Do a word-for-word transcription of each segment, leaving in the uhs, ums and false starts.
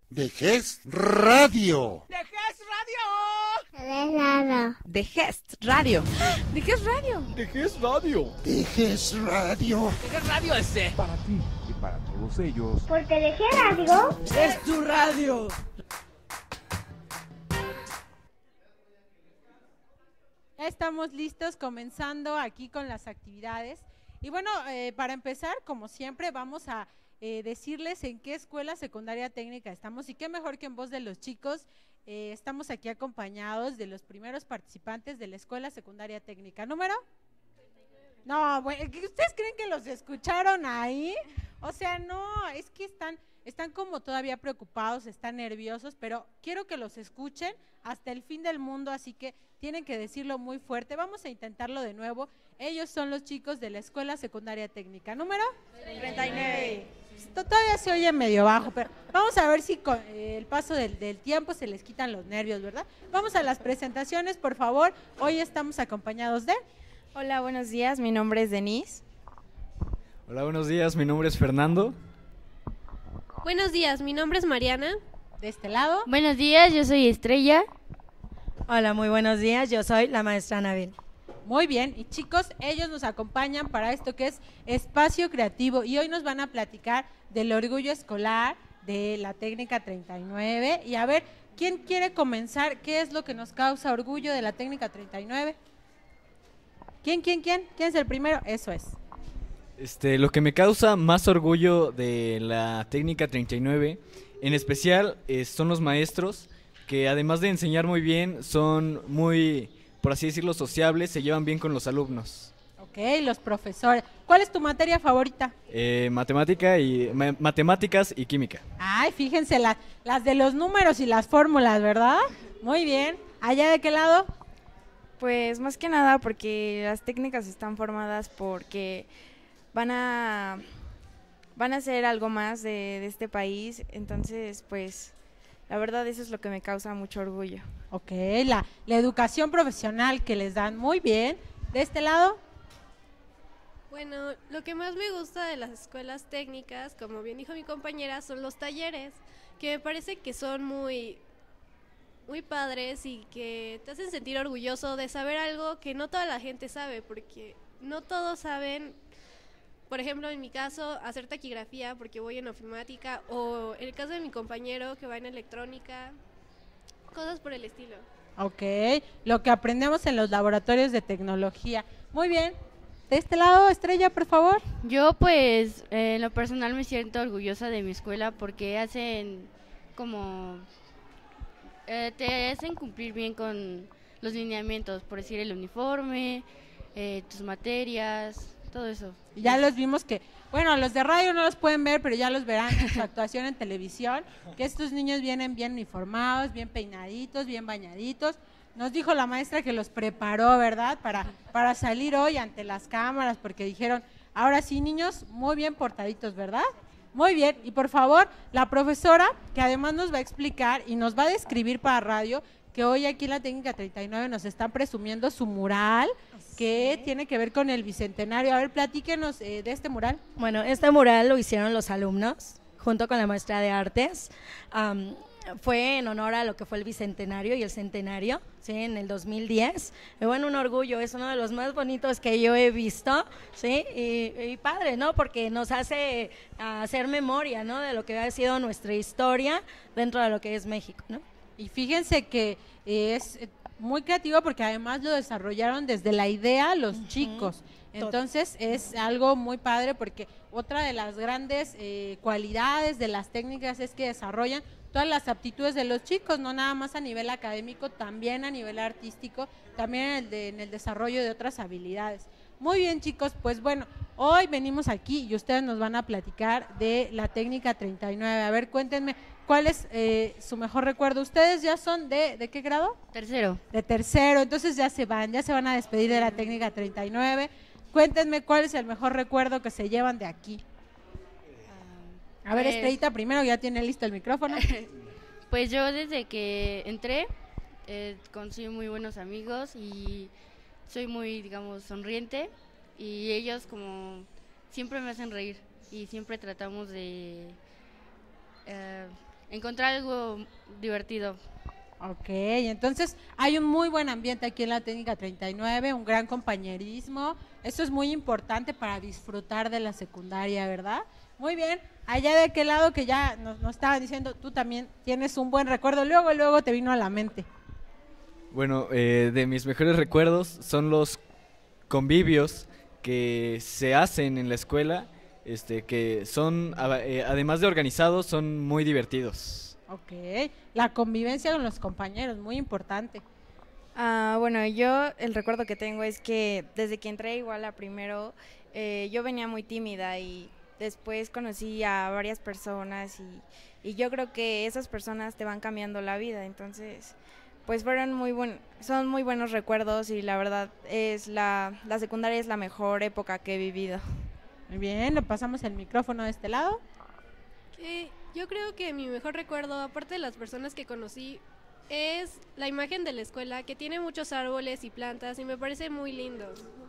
De Gest Radio. ¡De Gest Radio! De Gest Radio. ¡De Gest Radio! De Gest Radio. De Gest Radio. ¡De Gest Radio ese! Para ti y para todos ellos. Porque de Gest Radio es tu radio. Ya estamos listos comenzando aquí con las actividades. Y bueno, eh, para empezar, como siempre, vamos a eh, decirles en qué escuela secundaria técnica estamos y qué mejor que en voz de los chicos. Eh, estamos aquí acompañados de los primeros participantes de la escuela secundaria técnica. ¿Número? No, bueno, ¿ustedes creen que los escucharon ahí? O sea, no, es que están, están como todavía preocupados, están nerviosos, pero quiero que los escuchen hasta el fin del mundo, así que tienen que decirlo muy fuerte. Vamos a intentarlo de nuevo. Ellos son los chicos de la escuela secundaria técnica. ¿Número? treinta y nueve. Todavía se oye medio bajo, pero vamos a ver si con eh, el paso del, del tiempo se les quitan los nervios, ¿verdad? Vamos a las presentaciones, por favor. Hoy estamos acompañados de... Hola, buenos días, mi nombre es Denise. Hola, buenos días, mi nombre es Fernando. Buenos días, mi nombre es Mariana. De este lado. Buenos días, yo soy Estrella. Hola, muy buenos días, yo soy la maestra Anabel. Muy bien, y chicos, ellos nos acompañan para esto que es Espacio Creativo y hoy nos van a platicar del orgullo escolar, de la técnica treinta y nueve y a ver, ¿quién quiere comenzar? ¿Qué es lo que nos causa orgullo de la técnica treinta y nueve? ¿Quién, quién, quién? ¿Quién es el primero? Eso es. Este, lo que me causa más orgullo de la técnica treinta y nueve, en especial, eh, son los maestros, que además de enseñar muy bien, son muy, por así decirlo, sociables, se llevan bien con los alumnos. Ok, los profesores. ¿Cuál es tu materia favorita? Eh, matemática y, ma- matemáticas y química. Ay, fíjense, la, las de los números y las fórmulas, ¿verdad? Muy bien. ¿Allá de qué lado? Pues más que nada porque las técnicas están formadas porque van a van a hacer algo más de, de este país, entonces pues la verdad eso es lo que me causa mucho orgullo. Ok, la, la educación profesional que les dan, muy bien. ¿De este lado? Bueno, lo que más me gusta de las escuelas técnicas, como bien dijo mi compañera, son los talleres, que me parece que son muy, muy padres y que te hacen sentir orgulloso de saber algo que no toda la gente sabe, porque no todos saben, por ejemplo, en mi caso, hacer taquigrafía, porque voy en ofimática, o en el caso de mi compañero que va en electrónica, cosas por el estilo. Ok, lo que aprendemos en los laboratorios de tecnología. Muy bien. De este lado, Estrella, por favor. Yo pues eh, en lo personal me siento orgullosa de mi escuela porque hacen como, eh, te hacen cumplir bien con los lineamientos, por decir el uniforme, eh, tus materias, todo eso. Ya los vimos que, bueno, los de radio no los pueden ver, pero ya los verán en su actuación en televisión, que estos niños vienen bien uniformados, bien peinaditos, bien bañaditos. Nos dijo la maestra que los preparó, ¿verdad? Para, para salir hoy ante las cámaras, porque dijeron, ahora sí, niños, muy bien portaditos, ¿verdad? Muy bien, y por favor, la profesora, que además nos va a explicar y nos va a describir para radio, que hoy aquí en la técnica treinta y nueve nos están presumiendo su mural, que sí tiene que ver con el Bicentenario. A ver, platíquenos eh, de este mural. Bueno, este mural lo hicieron los alumnos, junto con la maestra de artes. Um, fue en honor a lo que fue el Bicentenario y el Centenario, ¿sí? En el dos mil diez. Y bueno, un orgullo, es uno de los más bonitos que yo he visto, ¿sí? Y, y padre, ¿no? Porque nos hace uh, hacer memoria, ¿no? De lo que ha sido nuestra historia dentro de lo que es México, ¿no? Y fíjense que es muy creativo porque además lo desarrollaron desde la idea los uh-huh. chicos. Entonces es algo muy padre porque otra de las grandes eh, cualidades de las técnicas es que desarrollan todas las aptitudes de los chicos, no nada más a nivel académico, también a nivel artístico, también en el, de, en el desarrollo de otras habilidades. Muy bien, chicos, pues bueno, hoy venimos aquí y ustedes nos van a platicar de la técnica treinta y nueve. A ver, cuéntenme, ¿cuál es eh, su mejor recuerdo? ¿Ustedes ya son de, de qué grado? Tercero. De tercero, entonces ya se van, ya se van a despedir de la técnica treinta y nueve. Cuéntenme cuál es el mejor recuerdo que se llevan de aquí. A ver, pues, Estrellita, primero, ya tiene listo el micrófono. Pues yo desde que entré, eh, conocí muy buenos amigos y soy muy, digamos, sonriente y ellos como siempre me hacen reír y siempre tratamos de, eh, encontrar algo divertido. Ok, entonces hay un muy buen ambiente aquí en la técnica treinta y nueve, un gran compañerismo, eso es muy importante para disfrutar de la secundaria, ¿verdad? Muy bien, allá de aquel lado que ya nos, nos estaban diciendo, tú también tienes un buen recuerdo, luego, luego te vino a la mente. Bueno, eh, de mis mejores recuerdos son los convivios que se hacen en la escuela, este, que son, eh, además de organizados, son muy divertidos. Ok, la convivencia con los compañeros, muy importante. Ah, bueno, yo el recuerdo que tengo es que desde que entré igual a primero, eh, yo venía muy tímida y después conocí a varias personas y, y yo creo que esas personas te van cambiando la vida, entonces pues fueron muy buen, son muy buenos recuerdos y la verdad es la, la secundaria es la mejor época que he vivido. Muy bien, le pasamos el micrófono de este lado. Eh, yo creo que mi mejor recuerdo, aparte de las personas que conocí, es la imagen de la escuela, que tiene muchos árboles y plantas y me parece muy lindo.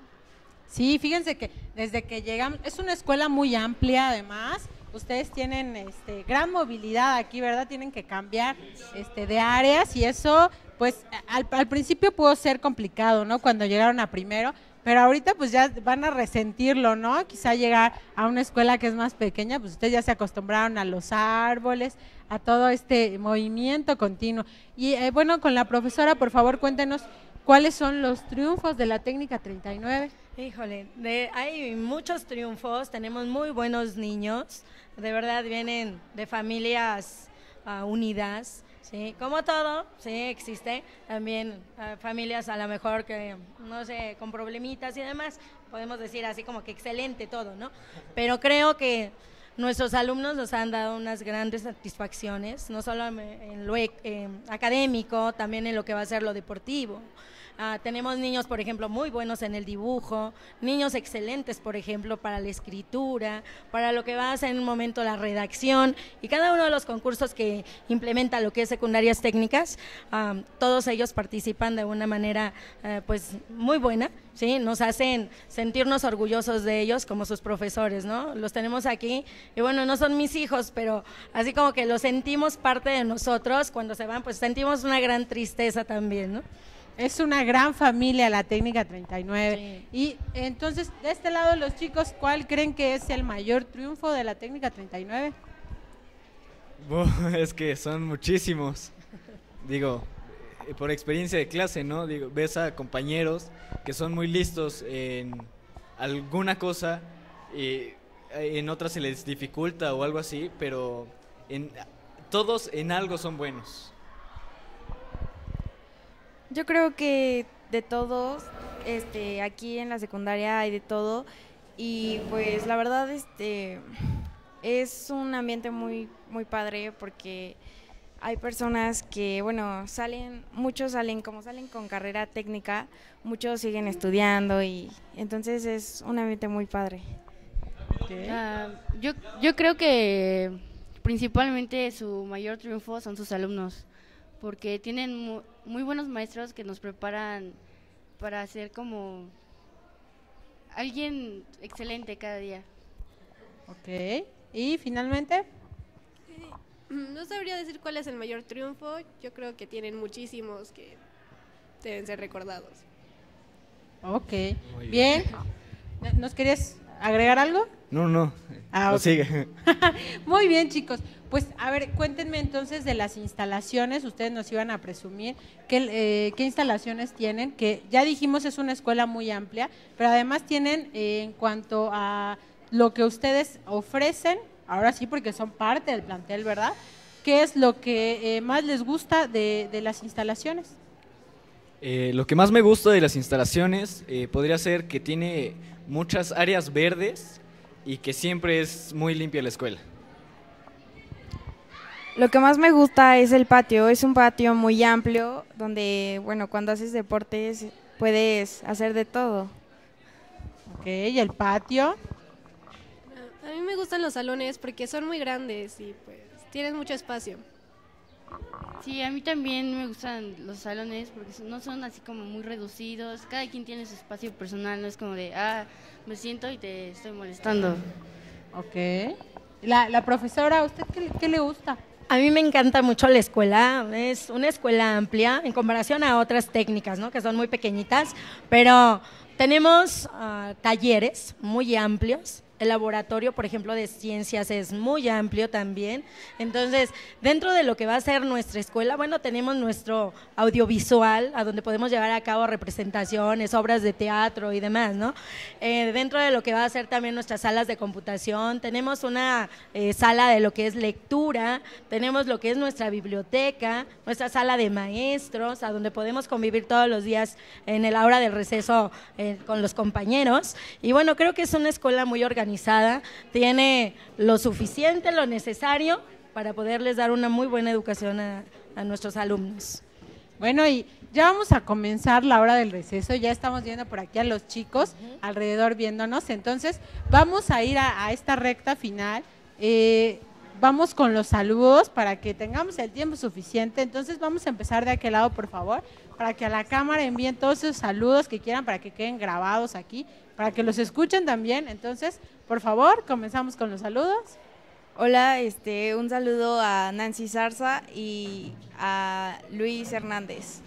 Sí, fíjense que desde que llegamos, es una escuela muy amplia además, ustedes tienen este, gran movilidad aquí, ¿verdad? Tienen que cambiar este, de áreas y eso, pues al, al principio pudo ser complicado, ¿no? Cuando llegaron a primero, pero ahorita pues ya van a resentirlo, ¿no? Quizá llegar a una escuela que es más pequeña, pues ustedes ya se acostumbraron a los árboles, a todo este movimiento continuo. Y eh, bueno, con la profesora, por favor, cuéntenos cuáles son los triunfos de la técnica treinta y nueve. Híjole, de, hay muchos triunfos, tenemos muy buenos niños, de verdad vienen de familias uh, unidas. Sí, como todo, sí, existe también uh, familias a lo mejor que, no sé, con problemitas y demás, podemos decir así como que excelente todo, ¿no? Pero creo que nuestros alumnos nos han dado unas grandes satisfacciones, no solo en lo eh, académico, también en lo que va a ser lo deportivo. Uh, tenemos niños, por ejemplo, muy buenos en el dibujo, niños excelentes, por ejemplo, para la escritura, para lo que va a ser en un momento la redacción, y cada uno de los concursos que implementa lo que es secundarias técnicas, um, todos ellos participan de una manera uh, pues muy buena, ¿sí? Nos hacen sentirnos orgullosos de ellos como sus profesores, ¿no? Los tenemos aquí, y bueno, no son mis hijos, pero así como que los sentimos parte de nosotros, cuando se van, pues sentimos una gran tristeza también, ¿no? Es una gran familia la técnica treinta y nueve. Sí. Y entonces, de este lado los chicos, ¿cuál creen que es el mayor triunfo de la técnica treinta y nueve? Bueno, es que son muchísimos. Digo, por experiencia de clase, ¿no? Digo, ves a compañeros que son muy listos en alguna cosa y en otras se les dificulta o algo así, pero en, todos en algo son buenos. Yo creo que de todos, este, aquí en la secundaria hay de todo y pues la verdad este es un ambiente muy muy padre porque hay personas que, bueno, salen, muchos salen, como salen con carrera técnica, muchos siguen estudiando y entonces es un ambiente muy padre. Okay. Uh, yo, yo creo que principalmente su mayor triunfo son sus alumnos, porque tienen mu muy buenos maestros que nos preparan para ser como alguien excelente cada día. Ok, y finalmente... No sabría decir cuál es el mayor triunfo, yo creo que tienen muchísimos que deben ser recordados. Ok, bien. bien. ¿Nos querías agregar algo? No, no, ah, no okay. sigue. Muy bien, chicos, pues a ver, cuéntenme entonces de las instalaciones, ustedes nos iban a presumir qué, eh, qué instalaciones tienen, que ya dijimos es una escuela muy amplia, pero además tienen eh, en cuanto a lo que ustedes ofrecen, ahora sí, porque son parte del plantel, ¿verdad? ¿Qué es lo que eh, más les gusta de, de las instalaciones? Eh, lo que más me gusta de las instalaciones eh, podría ser que tiene muchas áreas verdes y que siempre es muy limpia la escuela. Lo que más me gusta es el patio, es un patio muy amplio donde, bueno, cuando haces deportes puedes hacer de todo. Ok, ¿y el patio? A mí me gustan los salones porque son muy grandes y pues tienen mucho espacio. Sí, a mí también me gustan los salones porque no son así como muy reducidos, cada quien tiene su espacio personal, no es como de, ah, me siento y te estoy molestando. Ok. La, la profesora, ¿a usted qué, qué le gusta? A mí me encanta mucho la escuela, es una escuela amplia en comparación a otras técnicas, ¿no? Que son muy pequeñitas, pero tenemos uh, talleres muy amplios. El laboratorio, por ejemplo, de ciencias es muy amplio también. Entonces, dentro de lo que va a ser nuestra escuela, bueno, tenemos nuestro audiovisual, a donde podemos llevar a cabo representaciones, obras de teatro y demás, ¿no? Eh, dentro de lo que va a ser también nuestras salas de computación, tenemos una eh, sala de lo que es lectura, tenemos lo que es nuestra biblioteca, nuestra sala de maestros, a donde podemos convivir todos los días en la hora del receso eh, con los compañeros. Y bueno, creo que es una escuela muy organizada. Tiene lo suficiente, lo necesario para poderles dar una muy buena educación a, a nuestros alumnos. Bueno, y ya vamos a comenzar la hora del receso, ya estamos viendo por aquí a los chicos uh-huh. alrededor viéndonos, entonces vamos a ir a, a esta recta final, eh, vamos con los saludos para que tengamos el tiempo suficiente, entonces vamos a empezar de aquel lado, por favor, para que a la cámara envíen todos esos saludos que quieran para que queden grabados aquí, para que los escuchen también. Entonces, por favor, comenzamos con los saludos. Hola, este, un saludo a Nancy Zarza y a Luis Hernández.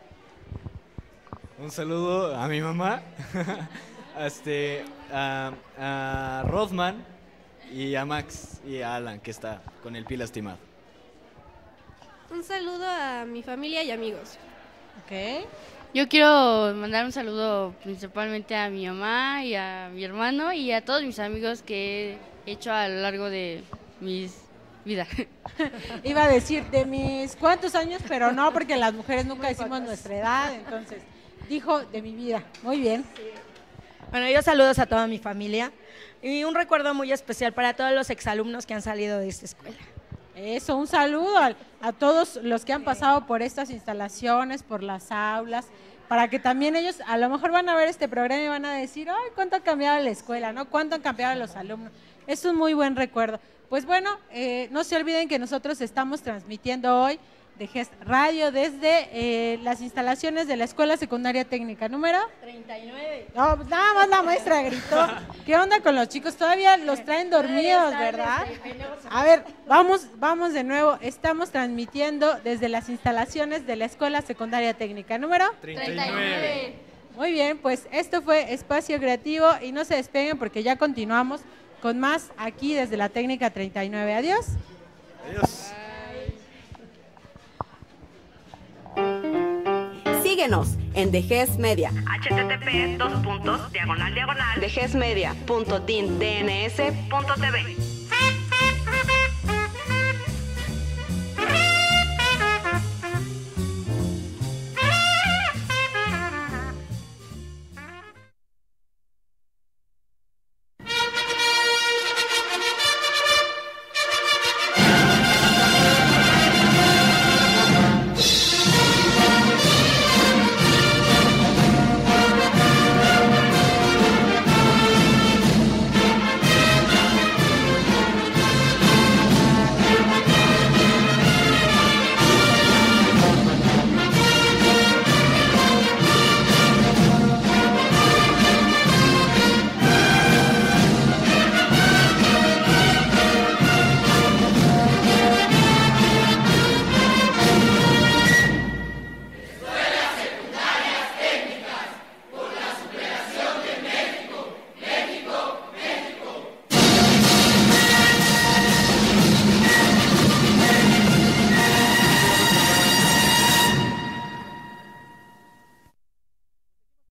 Un saludo a mi mamá, este, a, a Rothman y a Max y a Alan, que está con el pie lastimado. Un saludo a mi familia y amigos. Ok. Yo quiero mandar un saludo principalmente a mi mamá y a mi hermano y a todos mis amigos que he hecho a lo largo de mis vidas. Iba a decir de mis cuántos años, pero no, porque las mujeres nunca decimos nuestra edad, entonces dijo de mi vida. Muy bien. Sí. Bueno, yo saludos a toda mi familia y un recuerdo muy especial para todos los exalumnos que han salido de esta escuela. Eso, un saludo a, a todos los que han pasado por estas instalaciones, por las aulas, para que también ellos a lo mejor van a ver este programa y van a decir, ay, cuánto ha cambiado la escuela, ¿no? Cuánto han cambiado los alumnos. Es un muy buen recuerdo. Pues bueno, eh, no se olviden que nosotros estamos transmitiendo hoy de Gest Radio desde eh, las instalaciones de la Escuela Secundaria Técnica número treinta y nueve. No, nada más la maestra gritó. ¿Qué onda con los chicos? Todavía los traen dormidos, ¿verdad? A ver, vamos, vamos de nuevo. Estamos transmitiendo desde las instalaciones de la Escuela Secundaria Técnica número treinta y nueve. Muy bien, pues esto fue Espacio Creativo y no se despeguen porque ya continuamos con más aquí desde la Técnica treinta y nueve. Adiós. Adiós. Síguenos en The Gest Media. H T T P dos puntos diagonal diagonal The Gest Media punto din d n s punto t v.